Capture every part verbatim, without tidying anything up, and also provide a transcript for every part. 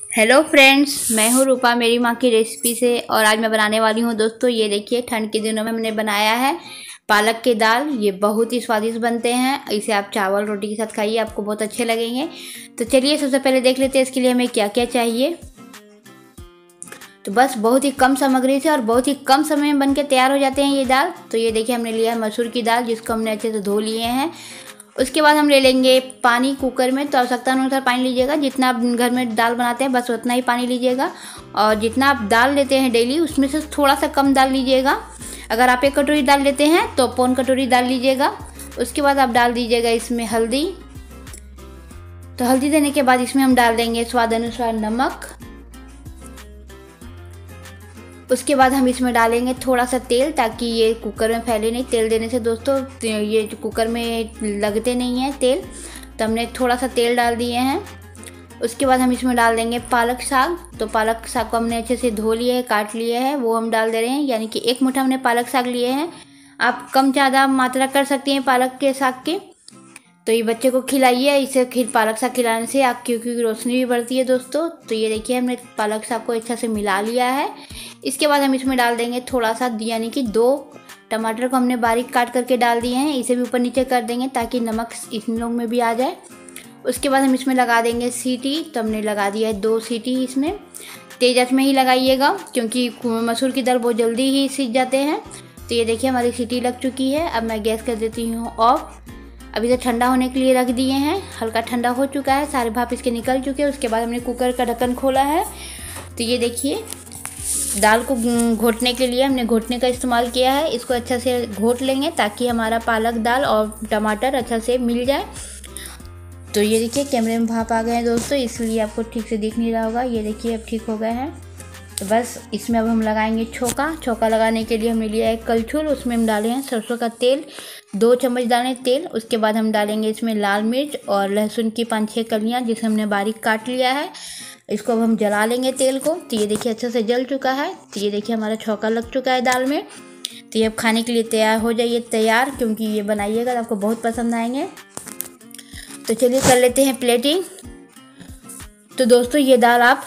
Hello friends, मैं हूँ रूपा मेरी माँ की रेसिपी से। और आज मैं बनाने वाली हूँ दोस्तों, ये देखिए ठंड के दिनों में हमने बनाया है पालक की दाल। ये बहुत ही स्वादिष्ट बनते हैं। इसे आप चावल रोटी के साथ खाइए, आपको बहुत अच्छे लगेंगे। तो चलिए सबसे पहले देख लेते हैं इसके लिए हमें क्या क्या चाहिए। तो बस बहुत ही कम सामग्री से और बहुत ही कम समय में बन के तैयार हो जाते हैं ये दाल। तो ये देखिए हमने लिया है मसूर की दाल, जिसको हमने अच्छे से धो लिए हैं। उसके बाद हम ले लेंगे पानी कुकर में। तो आवश्यकता अनुसार पानी लीजिएगा, जितना आप घर में दाल बनाते हैं बस उतना ही पानी लीजिएगा। और जितना आप दाल लेते हैं डेली उसमें से थोड़ा सा कम दाल लीजिएगा। अगर आप एक कटोरी दाल लेते हैं तो पौन कटोरी दाल लीजिएगा। उसके बाद आप डाल दीजिएगा इसमें हल्दी। तो हल्दी देने के बाद इसमें हम डाल देंगे स्वाद अनुसार नमक। उसके बाद हम इसमें डालेंगे थोड़ा सा तेल, ताकि ये कुकर में फैले नहीं। तेल देने से दोस्तों ये कुकर में लगते नहीं हैं तेल। तो हमने थोड़ा सा तेल डाल दिए हैं। उसके बाद हम इसमें डाल देंगे पालक साग। तो पालक साग को हमने अच्छे से धो लिया है, काट लिया है, वो हम डाल दे रहे हैं। यानी कि एक मुट्ठा हमने पालक साग लिए हैं। आप कम ज़्यादा मात्रा कर सकती हैं पालक के साग के। तो ये बच्चे को खिलाइए, इसे खिल पालक साग खिलाने से आपकी की रोशनी भी बढ़ती है दोस्तों। तो ये देखिए हमने पालक साग को अच्छा से मिला लिया है। इसके बाद हम इसमें डाल देंगे थोड़ा सा, यानी कि दो टमाटर को हमने बारीक काट करके डाल दिए हैं। इसे भी ऊपर नीचे कर देंगे ताकि नमक इन लोग में भी आ जाए। उसके बाद हम इसमें लगा देंगे सीटी। तो हमने लगा दिया है दो सीटी। इसमें तेज आंच में ही लगाइएगा, क्योंकि मसूर की दाल बहुत जल्दी ही सीज जाते हैं। तो ये देखिए हमारी सीटी लग चुकी है। अब मैं गैस कर देती हूँ ऑफ। अभी तो ठंडा होने के लिए रख दिए हैं, हल्का ठंडा हो चुका है, सारे भाप इसके निकल चुके हैं। उसके बाद हमने कुकर का ढक्कन खोला है। तो ये देखिए दाल को घोटने के लिए हमने घोटने का इस्तेमाल किया है। इसको अच्छा से घोट लेंगे ताकि हमारा पालक दाल और टमाटर अच्छा से मिल जाए। तो ये देखिए कैमरे में भाप आ गए हैं दोस्तों, इसलिए आपको ठीक से दिख नहीं रहा होगा। ये देखिए अब ठीक हो गए हैं। तो बस इसमें अब हम लगाएंगे छोका। छोका लगाने के लिए हमने लिया है कलछुल। उसमें हम डाले हैं सरसों का तेल, दो चम्मच डालें तेल। उसके बाद हम डालेंगे इसमें लाल मिर्च और लहसुन की पाँच छः कलियाँ, जिसे हमने बारीक काट लिया है। इसको अब हम जला लेंगे तेल को। तो ये देखिए अच्छे से जल चुका है। तो ये देखिए हमारा छौका लग चुका है दाल में। तो ये अब खाने के लिए तैयार हो जाइए तैयार, क्योंकि ये बनाइएगा तो आपको बहुत पसंद आएंगे। तो चलिए कर लेते हैं प्लेटिंग। तो दोस्तों ये दाल आप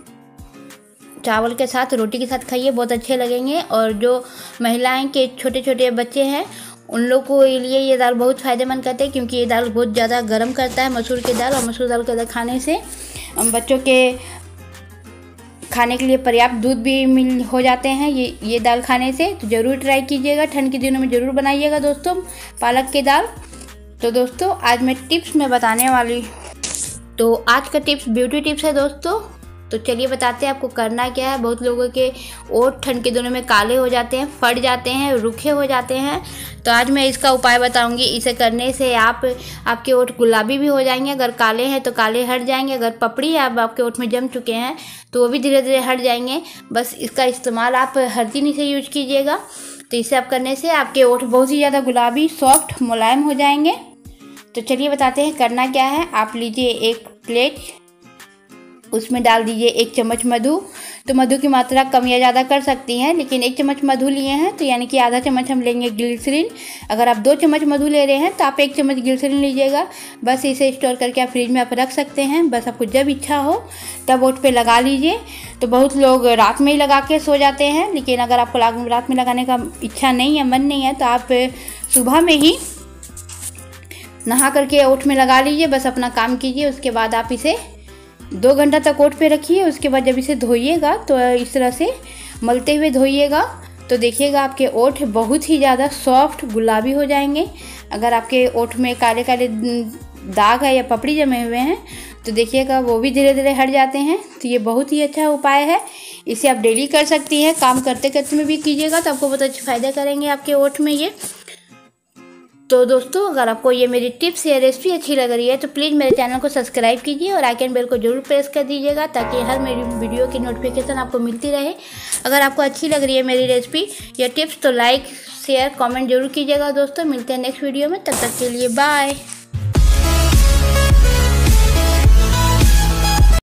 चावल के साथ रोटी के साथ खाइए, बहुत अच्छे लगेंगे। और जो महिलाएं के छोटे छोटे बच्चे हैं उन लोग को लिए ये दाल बहुत फ़ायदेमंद करते हैं, क्योंकि ये दाल बहुत ज़्यादा गर्म करता है मसूर की दाल। और मसूर दाल के खाने से बच्चों के खाने के लिए पर्याप्त दूध भी मिल हो जाते हैं ये ये दाल खाने से। तो ज़रूर ट्राई कीजिएगा, ठंड के दिनों में ज़रूर बनाइएगा दोस्तों पालक की दाल। तो दोस्तों आज मैं टिप्स में बताने वाली, तो आज का टिप्स ब्यूटी टिप्स है दोस्तों। तो चलिए बताते हैं आपको करना क्या है। बहुत लोगों के ओठ ठंड के दिनों में काले हो जाते हैं, फट जाते हैं, रूखे हो जाते हैं। तो आज मैं इसका उपाय बताऊंगी। इसे करने से आप आपके ओठ गुलाबी भी हो जाएंगे। अगर काले हैं तो काले हट जाएंगे। अगर पपड़ी है आप आपके ओठ में जम चुके हैं तो वो भी धीरे धीरे हट जाएंगे। बस इसका इस्तेमाल आप हर दिन इसे यूज कीजिएगा। तो इसे आप करने से आपके ओठ बहुत ही ज़्यादा गुलाबी, सॉफ्ट, मुलायम हो जाएंगे। तो चलिए बताते हैं करना क्या है। आप लीजिए एक प्लेट, उसमें डाल दीजिए एक चम्मच मधु। तो मधु की मात्रा कम या ज़्यादा कर सकती हैं, लेकिन एक चम्मच मधु लिए हैं तो यानी कि आधा चम्मच हम लेंगे ग्लिसरीन। अगर आप दो चम्मच मधु ले रहे हैं तो आप एक चम्मच ग्लिसरीन लीजिएगा। बस इसे स्टोर करके आप फ्रिज में आप रख सकते हैं। बस आपको जब इच्छा हो तब ओठ पे लगा लीजिए। तो बहुत लोग रात में ही लगा के सो जाते हैं, लेकिन अगर आपको रात में लगाने का इच्छा नहीं है, मन नहीं है, तो आप सुबह में ही नहा करके ओठ में लगा लीजिए। बस अपना काम कीजिए। उसके बाद आप इसे दो घंटा तक ओठ पे रखिए। उसके बाद जब इसे धोइएगा तो इस तरह से मलते हुए धोइएगा। तो देखिएगा आपके ओठ बहुत ही ज़्यादा सॉफ्ट, गुलाबी हो जाएंगे। अगर आपके ओठ में काले काले दाग है या पपड़ी जमे हुए हैं तो देखिएगा वो भी धीरे धीरे हट जाते हैं। तो ये बहुत ही अच्छा उपाय है। इसे आप डेली कर सकती हैं, काम करते करते में भी कीजिएगा तो आपको बहुत अच्छे फ़ायदे करेंगे आपके ओठ में ये। तो दोस्तों अगर आपको ये मेरी टिप्स या रेसिपी अच्छी लग रही है तो प्लीज़ मेरे चैनल को सब्सक्राइब कीजिए और आइकन बेल को जरूर प्रेस कर दीजिएगा, ताकि हर मेरी वीडियो की नोटिफिकेशन आपको मिलती रहे। अगर आपको अच्छी लग रही है मेरी रेसिपी या टिप्स तो लाइक, शेयर, कमेंट जरूर कीजिएगा दोस्तों। मिलते हैं नेक्स्ट वीडियो में, तब तक के लिए बाय।